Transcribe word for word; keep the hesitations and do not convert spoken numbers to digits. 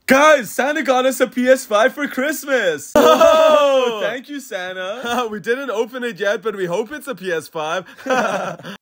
Guys, Santa got us a P S five for Christmas. Oh, thank you, Santa. We didn't open it yet, but we hope it's a P S five.